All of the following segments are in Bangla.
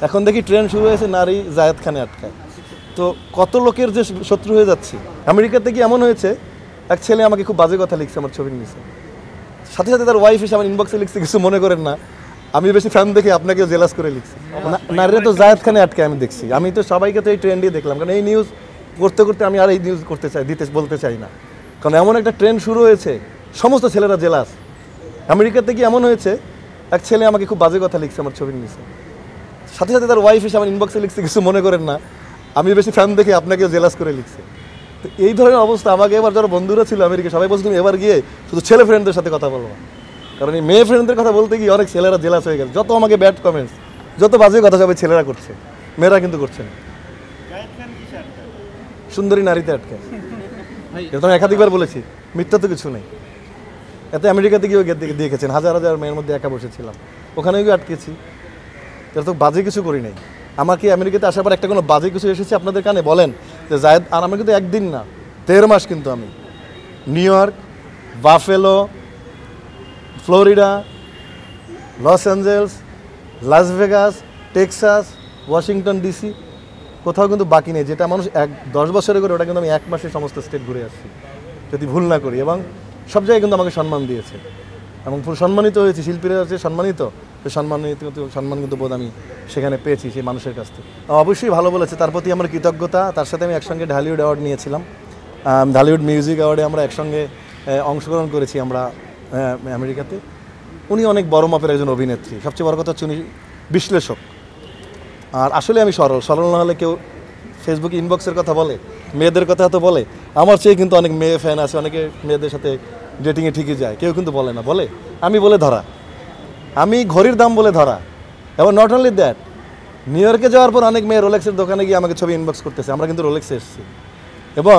এখন দেখি ট্রেন শুরু হয়েছে নারী জায়েদ খানে আটকায়। তো কত লোকের যে শত্রু হয়ে যাচ্ছে। আমেরিকাতে কি এমন হয়েছে, এক ছেলে আমাকে খুব বাজে কথা লিখছে আমার ছবির নিচে, সাথে সাথে তার ওয়াইফ এসে আমার ইনবক্সে লিখছে, কিছু মনে করেন না, আমি বেশি ফ্যান দেখে আপনাকেও জেলাস করে লিখছি। নারীরা তো জায়েদ খানে আটকে আমি দেখছি। আমি তো সবাইকে তো এই ট্রেন্ড দিয়ে দেখলাম, কারণ এই নিউজ করতে করতে আমি আর এই নিউজ করতে চাই, বলতে চাই না, কারণ এমন একটা ট্রেন্ড শুরু হয়েছে, সমস্ত ছেলেরা জেলাস। আমেরিকাতে কি এমন হয়েছে, এক ছেলে আমাকে খুব বাজে কথা লিখছে আমার ছবির নিচে, সাথে সাথে তার ওয়াইফ এসে আমার ইনবক্সে লিখছে, কিছু মনে করেন না, আমি বেশি ফ্যান দেখে আপনাকেও জেলাস করে লিখছে। তো এই ধরনের অবস্থা আমাকে এবার যারা বন্ধুরা ছিল আমেরিকা, সবাই বলছে তুমি এবার গিয়ে শুধু ছেলে ফ্রেন্ডদের সাথে কথা বলবো, কারণ এই মেয়ে ফ্রেন্ডদের কথা বলতে গিয়ে অনেক ছেলেরা জেলাস হয়ে গেছে। যত আমাকে ব্যাড কমেন্টস, যত বাজে কথা সবাই ছেলেরা করছে, মেয়েরা কিন্তু করছে না। সুন্দরী নারীতে আটকে, এটা আমি একাধিকবার বলেছি, মিথ্যা তো কিছু নেই। এতে আমেরিকাতে গিয়েও দেখেছেন, হাজার হাজার মেয়ের মধ্যে একা বসেছিলাম, ওখানেও গিয়ে আটকেছি। এটা তো বাজে কিছু করি নাই। আমাকে আমেরিকাতে আসার পর একটা কোনো বাজে কিছু এসেছে আপনাদের কানে বলেন যে জায়েদ? আর আমি কিন্তু একদিন না 13 মাস কিন্তু আমি New York, Buffalo, Florida, Los Angeles, Las Vegas, Texas, Washington DC, কোথাও কিন্তু বাকি নেই। যেটা মানুষ 10 বছরে করে, ওটা কিন্তু আমি 1 মাসে সমস্ত স্টেট ঘুরে আসছি, যদি ভুল না করি। এবং সব জায়গায় কিন্তু আমাকে সম্মান দিয়েছে এবং সম্মানিত হয়েছি। শিল্পীরা হচ্ছে সম্মানিত, সম্মান কিন্তু বোধ আমি সেখানে পেয়েছি সেই মানুষের কাছ থেকে। অবশ্যই ভালো বলেছে, তার প্রতি আমার কৃতজ্ঞতা। তার সাথে আমি একসঙ্গে ঢালিউড অ্যাওয়ার্ড নিয়েছিলাম, ঢালিউড মিউজিক অ্যাওয়ার্ডে আমরা একসঙ্গে অংশগ্রহণ করেছি আমরা আমেরিকাতে। উনি অনেক বড় মাপের একজন অভিনেত্রী, সবচেয়ে বড় কথা হচ্ছে উনি বিশ্লেষক। আর আসলে আমি সরল না হলে কেউ ফেসবুকে ইনবক্সের কথা বলে, মেয়েদের কথা তো বলে। আমার চেয়ে কিন্তু অনেক মেয়ে ফ্যান আছে, অনেকে মেয়েদের সাথে ডেটিংয়ে ঠিকই যায়, কেউ কিন্তু বলে না। বলে আমি বলে ধরা, আমি ঘড়ির দাম বলে ধরা। এবং নট অনলি দ্যাট, নিউ ইয়র্কে যাওয়ার পর অনেক মেয়ে রোলেক্সের দোকানে গিয়ে আমাকে ছবি ইনবক্স করতেছে, আমরা কিন্তু রোলেক্সে এসেছি। এবং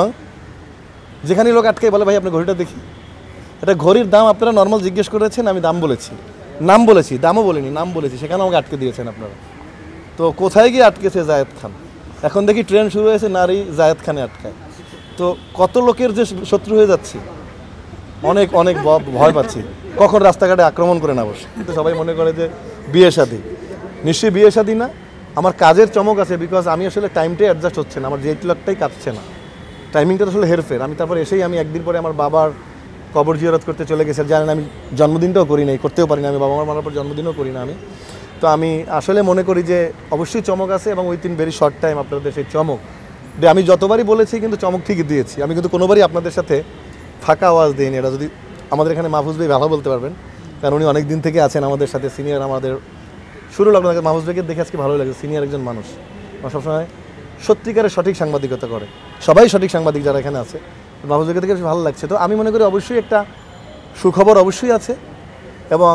যেখানে লোক আটকে বলে ভাই আপনার ঘড়িটা দেখি, এটা ঘড়ির দাম আপনারা নর্মাল জিজ্ঞেস করেছেন, আমি দাম বলেছি, নাম বলেছি, দামও বলিনি, নাম বলেছি, সেখানে আমাকে আটকে দিয়েছেন আপনারা। তো কোথায় গিয়ে আটকেছে জায়েদ খান? এখন দেখি ট্রেন শুরু হয়েছে নারী জায়েদ খানে আটকায়। তো কত লোকের যে শত্রু হয়ে যাচ্ছে, অনেক অনেক ভয় পাচ্ছি কখন রাস্তাঘাটে আক্রমণ করে না বসে। কিন্তু সবাই মনে করে যে বিয়ে শাদী, নিশ্চয়ই বিয়ে শাদী না। আমার কাজের চমক আছে, বিকজ আমি আসলে টাইমটাই অ্যাডজাস্ট হচ্ছে না, আমার যে ক্লকটাই কাটছে না, টাইমিংটা আসলে হেরফের। আমি তারপর এসেই আমি একদিন পরে আমার বাবার কবর জিয়ারত করতে চলে গেছি। জানেন আমি জন্মদিনটাও করি নাই, করতেও পারি না, আমি বাবা মার পর জন্মদিনও করি না আমি। তো আমি আসলে মনে করি যে অবশ্যই চমক আছে, এবং উইথিন ভেরি শর্ট টাইম আপনাদের সেই চমক আমি যতবারই বলেছি কিন্তু চমক ঠিকই দিয়েছি। আমি কিন্তু কোনোবারই আপনাদের সাথে ফাঁকা আওয়াজ দিইনি। এটা যদি আমাদের এখানে মাহফুজ ভাই ভালো বলতে পারবেন, কারণ উনি অনেক দিন থেকে আছেন আমাদের সাথে, সিনিয়র। আমাদের শুরু আপনাকে মাহফুজ ভাইকে দেখে আজকে ভালো লাগে, সিনিয়র একজন মানুষ, সবসময় সত্যিকারের সঠিক সাংবাদিকতা করে। সবাই সঠিক সাংবাদিক যারা এখানে আছে, মাহফুজ ভাইকে দেখে ভালো লাগছে। তো আমি মনে করি অবশ্যই একটা সুখবর অবশ্যই আছে, এবং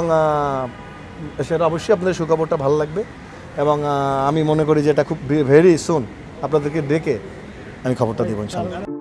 সেটা অবশ্যই আপনাদের সুখবরটা ভালো লাগবে। এবং আমি মনে করি যে এটা খুব ভেরি সুন আপনাদেরকে ডেকে আমি খবরটা দেবো ইনশাআল্লাহ।